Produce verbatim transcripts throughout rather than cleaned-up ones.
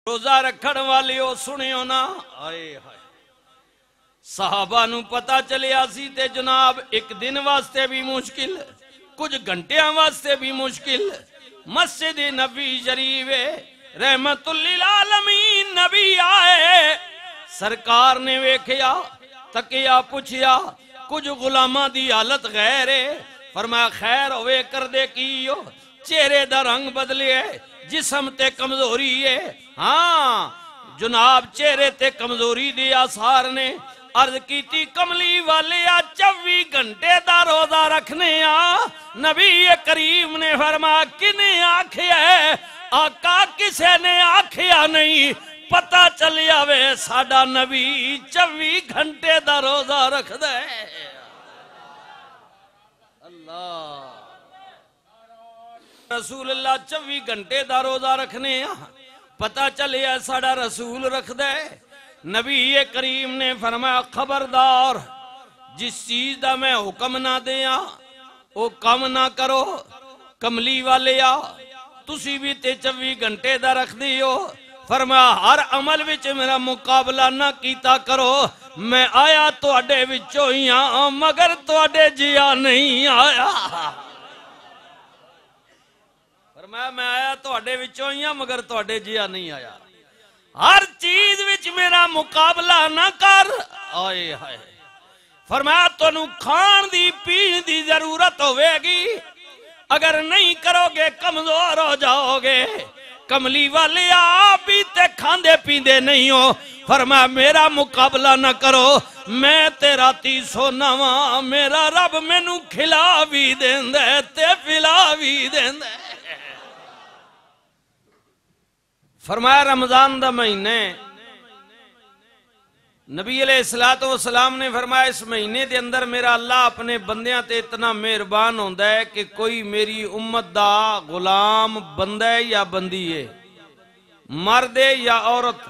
रोजा रखण वालियो सुनियो ना, आए हाय साहबा नू पता चलिया सी ते जनाब एक दिन वास्ते भी मुश्किल, कुछ घंटिया वास्ते भी मुश्किल। मस्जिद नबी शरीफ रहमतुल लिल आलमीन नबी आए, सरकार ने वेखिया तकिया पुछया कुछ गुलामा दी हालत गैर है, फरमाया खैर होवे कर दे की हो, चेहरे दा रंग बदले जिस्म ते कमजोरी है। हाँ जनाब चेहरे ते कमजोरी दे आसार ने। अर्ज की कमली वाले आ चौबी घंटे दा रोजा रखने आ, नबी करीम ने फरमाया किने आखिया है, आका किसे ने आखिया नहीं, पता चलिया वे साडा नबी चौबी घंटे दा रोजा रखदा है। अल्लाह रसूलुल्लाह चौबी घंटे दा रोजा रखने आ, पता चलिया साडा रसूल रखदा है। नबी करीम ने फरमाया खबरदार जिस चीज दा मैं हुक्म ना दिया वो कम ना करो। कमली वाले आ तुसी भी ते चौबी घंटे दा रख दियो, फरमाया हर अमल विच मेरा मुकाबला ना कीता करो। मैं आया तुहाडे विचों ही आ मगर तुहाडे जिया नहीं आया। फरमाया मैं आया तुहाडे विचों ही आ मगर तुहाडे जिया नहीं आया। हर चीज विच मेरा मुकाबला ना कर। आए हाय फरमाया तुहानू खान दी पीन दी जरूरत होवेगी, अगर नहीं करोगे कमजोर हो जाओगे। कमली वाले आप भी ते खांदे पींदे नहीं हो, फरमाया मेरा मुकाबला ना करो। मैं ते राती सोना वा, मेरा रब मैनू खिला भी देंदा है ते पिला भी देंदा है। फरमाया रमजान दा महीने नबी अलैहिस्सलातु वस्सलाम ने फरमाया इस महीने के अंदर मेरा अल्लाह अपने बंदियां ते इतना मेहरबान होंदा है कि कोई मेरी उम्मत दा गुलाम बंदा है या बंदी है, मर्द है या औरत।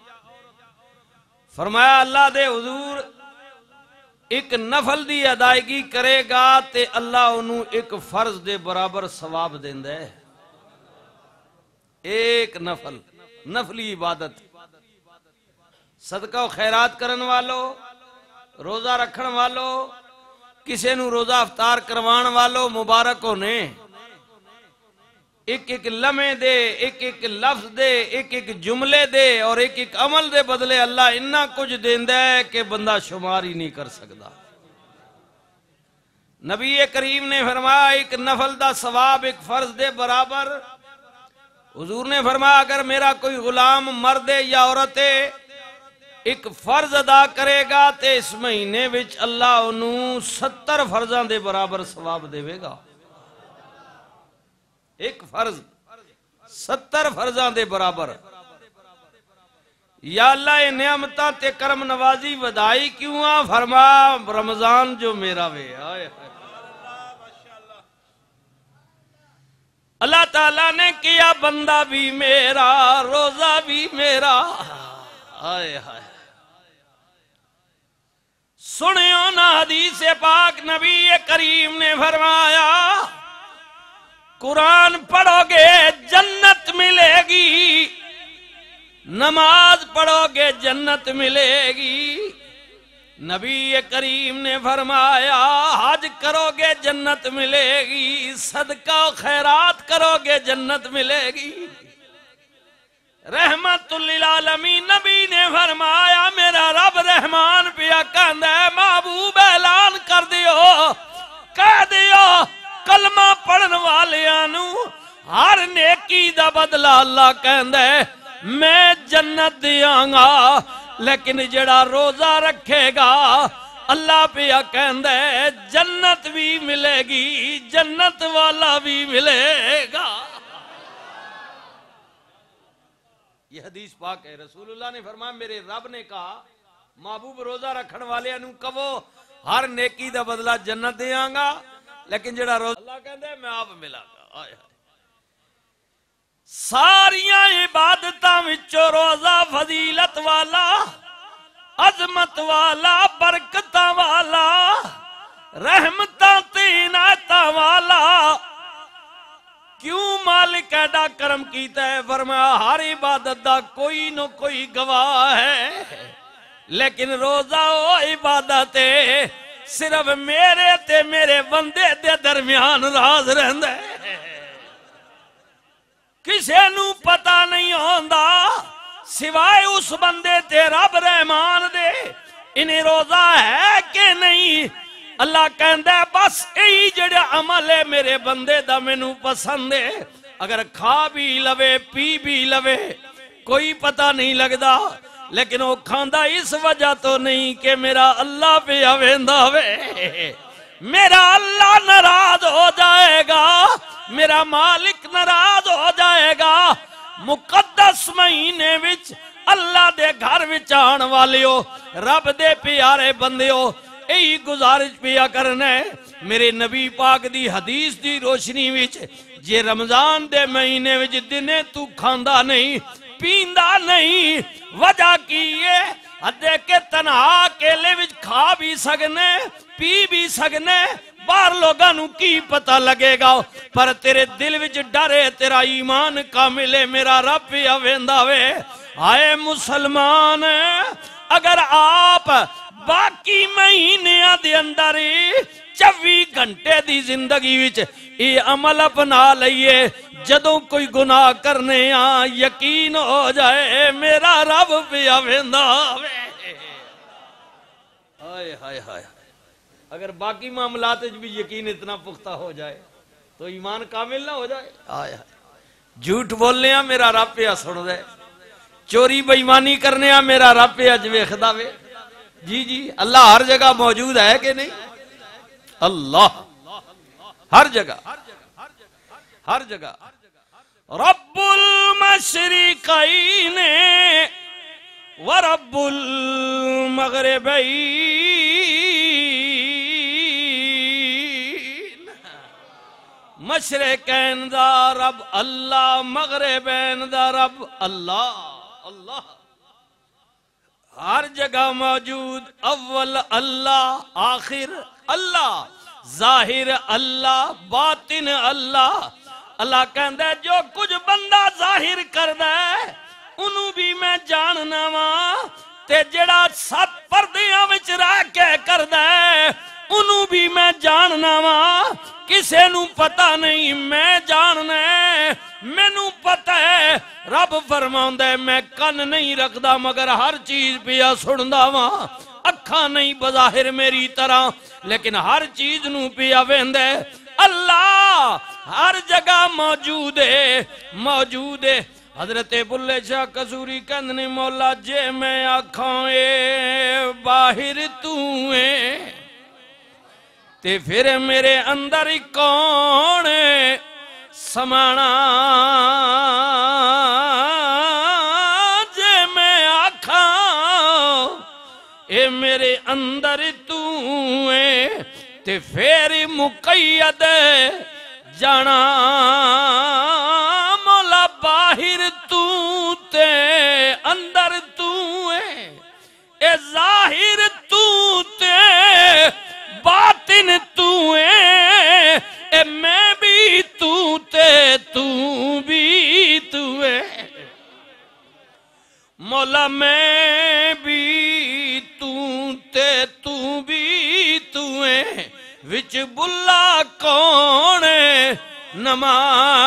फरमाया अल्लाह दे हुजूर एक नफल दी अदायगी करेगा ते अल्लाह उन्हू एक फर्ज दे बराबर सवाब देंदा है। एक नफल नफली इबादत सदका खैरात करन वालो, रोजा रखन वालो, किसी नू रोजा अफ्तार करवान वालो मुबारक होने। एक एक लम्हे दे, एक एक लफ्ज दे, एक एक जुमले दे और एक एक अमल दे बदले अल्लाह इन्ना कुछ देंदा है कि बंदा शुमार ही नहीं कर सकता। नबी करीम ने फरमाया एक नफल दा सवाब एक फर्ज दे बराबर। हुजूर ने फरमाया अगर मेरा कोई गुलाम मर्द या औरत है एक फर्ज अदा करेगा तो इस महीने विच अल्लाह उन्हू सत्तर फर्जां दे बराबर सवाब देवेगा। एक फर्ज सत्तर फर्जां दे बराबर। या अल्लाह ये नियामतां ते करम नवाजी वधाई क्यों आ, फरमा रमजान जो मेरा वे। आए अल्लाह ताला ने किया बंदा भी मेरा रोजा भी मेरा। आए हाय सुनियो ना हदीस पाक नबी करीम ने फरमाया कुरान पढ़ोगे जन्नत मिलेगी, नमाज पढ़ोगे जन्नत मिलेगी। नबी करीम ने फरमाया हज करोगे जन्नत मिलेगी, सदका खैरात करोगे जन्नत मिलेगी। रहमतुल लिल आलमीन नबी ने फरमाया मेरा रब रहमान पिया कहंदा है महबूब ऐलान कर दियो, कह दियो कलमा पढ़न वालियां नू हर नेकी दा बदला अल्लाह कहंदा है मैं जन्नत दियांगा। लेकिन जड़ा रोजा रखेगा अल्लाह पिया कहंदा है जन्नत भी मिलेगी, जन्नत वाला भी मिलेगा। ये हदीस पाक है। रसूलुल्लाह ने फरमाया मेरे रब ने कहा महबूब रोजा रखन वाले नू कहो हर नेकी दा बदला जन्नत देंगा, लेकिन जड़ा रोजा अल्लाह कहंदा है मैं आप मिलांगा। आए सारियां इबादतां विचों रोजा फजीलत वाला, अजमत वाला, बरकतां वाला, रहमतां ते इनायतां वाला। क्यों मालिक एडा करम कीता है, फरमाया हर इबादत दा कोई न कोई गवाह है, लेकिन रोजा वो इबादत है सिर्फ मेरे ते मेरे बंदे दे दरमियान राज रहिंदा है, किसे नू पता नहीं होंदा सिवाय उस बंदे ते रब रहमान दे इन्हें रोजा है कि नहीं। अल्लाह कहंदा बस यही जेड़ा अमल है मेरे बंदे दा मैनू पसंद है, अगर खा भी लवे पी भी लवे कोई पता नहीं लगता, लेकिन वो खांदा इस वजह तो नहीं कि मेरा अल्लाह पे आवेंदा वे, मेरा अल्लाह नाराज हो जाएगा, मेरा मालिक नाराज हो जाएगा। मुकद्दस महीने विच अल्लाह दे घर विच आण वालियो, रब दे प्यारे बंदियो, यही गुजारिश पिया करना है मेरे नबी पाक दी हदीस दी रोशनी विच, जे रमजान दे महीने विच दिने तू खांदा नहीं पींदा नहीं, वजह की है अदे के तनहा अकेले विच खा भी सकने पी भी सकने, बाहर लोगों नू की पता लगेगा, पर तेरे दिल विच डर है, तेरा ईमान कामिल है, मेरा रब भी आवेंदा वे। आए मुसलमान, अगर आप बाकी महीने दे अंदर चौबी घंटे दी जिंदगी विच ये अमल अपना लईए, जदों कोई गुनाह करने आ यकीन हो जाए मेरा रब भी आवेंदा वे। हाय हाय हाय, अगर बाकी मामलात भी यकीन इतना पुख्ता हो जाए तो ईमान कामिल ना हो जाए। हाय हाय, झूठ बोलने मेरा रब पे सुन दे, चोरी बेईमानी करने मेरा रब पे अज वेखदा वे। जी जी, अल्लाह हर जगह मौजूद है कि नहीं? अल्लाह हर जगह हर जगह रब्बुल मशरिकैन व रब्बुल मगरिबैन, मशरिकैन दा रब अल्लाह, मगरिबैन दा रब अल्लाह। अल्लाह हर जगह मौजूद, अव्वल अल्लाह, आखिर अल्लाह, जाहिर अल्लाह, बातिन अल्लाह। अल्लाह कहंदा जो कुछ बंदा जाहिर करदा है उन्हों भी मैं जानना वा, ते जेड़ा सत पर्दियां विच रह के करदा है उन्हों भी मैं जानना वा, किसे नू पता नहीं मैं जानना है, मैनू पता है। रब फरमांदा है मैं कन नहीं रखदा मगर हर चीज पिया सुनदा वा, अखा नहीं बज़ाहिर मेरी तरह लेकिन हर चीज नू पिया वेंदा। अल्लाह हर जगह मौजूद है, मौजूद है। हजरत बुल्ले शाह कसूरी कहंदे ने मौला जे मैं आखां ए बाहिर तू है ते फिर मेरे अंदर कौन समाना, जे मैं आखां ए मेरे अंदर तू है ते फिर मुकैयद जाना, मौला बाहिर तू ते अंदर तू है, ए जाहिर तू ते बातिन तू है, ए मैं भी तू ते तू भी तू है, मौला मैं भी तू ते तू भी तू है, विच बुल्ला कौन नमाना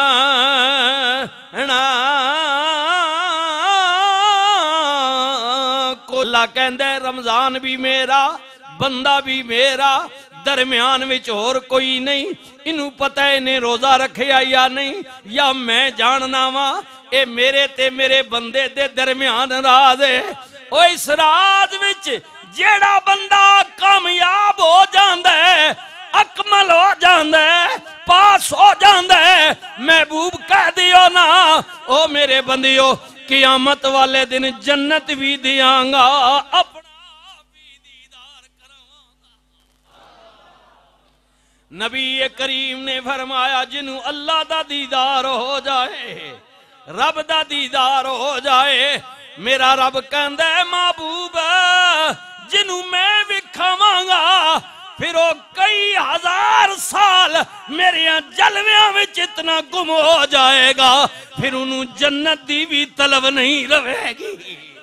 को। अल्लाह कहंदा रमजान भी मेरा, बंदा भी मेरा, दरम्यान विच होर कोई नहीं, इनू पता है इन्हें रोजा रखिया या नहीं, या मैं जानना वा ए मेरे ते मेरे बंदे दे दरम्यान राज है। ओ इस राज विच जेड़ा बंदा कामयाब हो जांदा है, अकमल हो जांदा है, पास हो जांदा है, महबूब कह दियो ना ओ मेरे बंदियो कियामत वाले दिन जन्नत भी दियांगा, अपना भी दीदार करांगा। नबी करीम ने फरमाया जिन्हों अल्लाह दा दीदार हो जाए, रब दा दीदार हो जाए, मेरा रब कहंदा है महबूब जिन्हों मैं विखावांगा फिर वो कई हजार साल मेरे जलवियां विच इतना गुम हो जाएगा, फिर उन्होंने जन्नत दी भी तलब नहीं रहेगी।